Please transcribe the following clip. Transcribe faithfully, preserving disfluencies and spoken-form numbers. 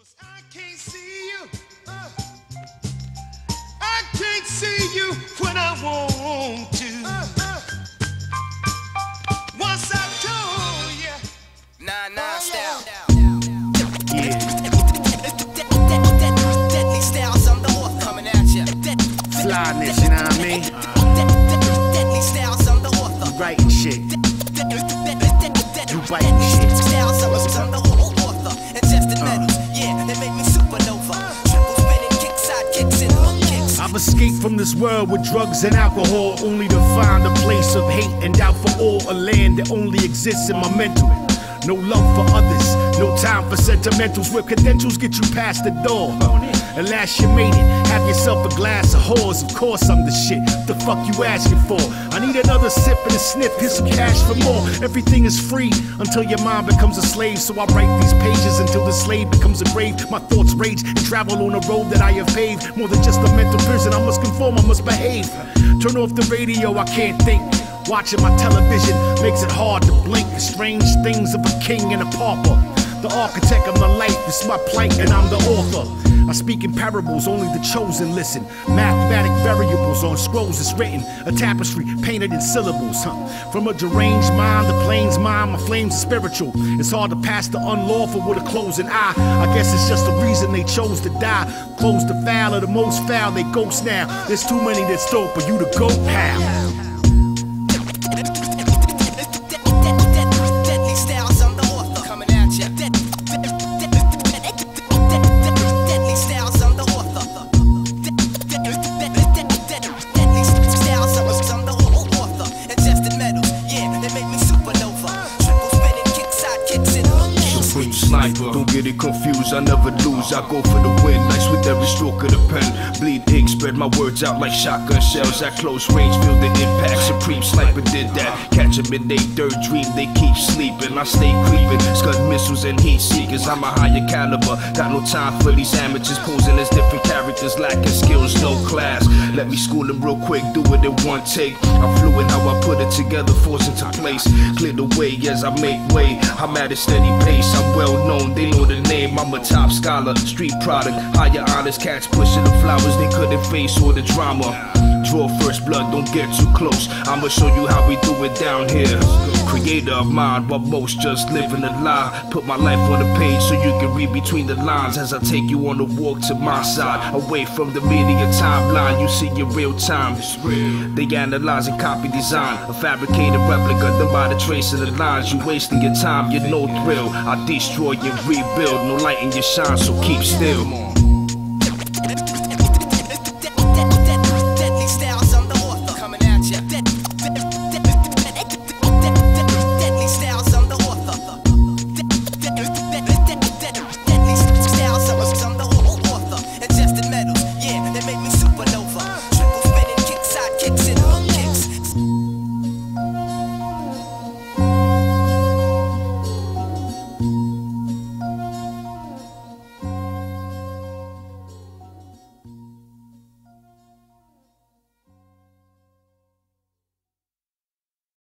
I can't see you. Uh, I can't see you when I want to. Uh, uh. Once I told you. Nah, nah, style. Yeah. Deadly styles, I'm the author. Coming at ya. Flyness, you know what I mean? Deadly styles, I'm the author. You writing shit. You writing shit. Styles, I'm the author. And just the medals, yeah, they make me supernova. Triple spinning, kick side kicks and hook kicks. I've escaped from this world with drugs and alcohol, only to find a place of hate and doubt for all. A land that only exists in my mental. No love for others, no time for sentimentals. Where credentials get you past the door. At last you made it, have yourself a glass of whores. Of course I'm the shit, what the fuck you asking for? I need another sip and a sniff, here's some cash for more. Everything is free until your mind becomes a slave. So I write these pages until the slave becomes a grave. My thoughts rage and travel on a road that I have paved. More than just a mental prison, I must conform, I must behave. Turn off the radio, I can't think. Watching my television makes it hard to blink. The strange things of a king and a pauper. The architect of my life is my plight and I'm the author. I speak in parables, only the chosen listen. Mathematic variables on scrolls is written. A tapestry painted in syllables, huh? From a deranged mind, the plains mind, my flames are spiritual. It's hard to pass the unlawful with a closing eye. I guess it's just the reason they chose to die. Close the foul of the most foul, they ghost now. There's too many that's dope for you to go how. Deadly styles, I'm the author. Coming at ya. Deadly styles, I'm the author. Deadly styles, I'm the author. And just the medals, yeah, they make me supernova. Triple spinning, kick side kicks and hook kicks. Supreme sniper, don't get it confused, I never lose. I go for the win, nice with every stroke of the pen. Bleed ink, spread my words out like shotgun shells. At close range, feel the impact. Supreme sniper did that. Catch them in they dirt dream, they keep sleeping. I stay creeping, scud missiles and heat seekers. I'm a higher caliber, got no time for these amateurs posing as different characters, lacking skills, no class. Let me school them real quick, do it in one take. I'm fluid how I put it together, force into place. Clear the way as I make way. I'm at a steady pace, I'm well known, they know the name. I'm a top scholar, street product, higher honest cats pushing the flowers they couldn't face all the drama. Draw first blood, don't get too close. I'ma show you how we do it down here. Creator of mind, while most just living a lie. Put my life on the page so you can read between the lines as I take you on a walk to my side. Away from the media timeline, you see in real time. They analyze and copy design. A fabricated replica done by the trace of the lines. You wasting your time, you're no thrill. I destroy and rebuild, no light in your shine, so keep still.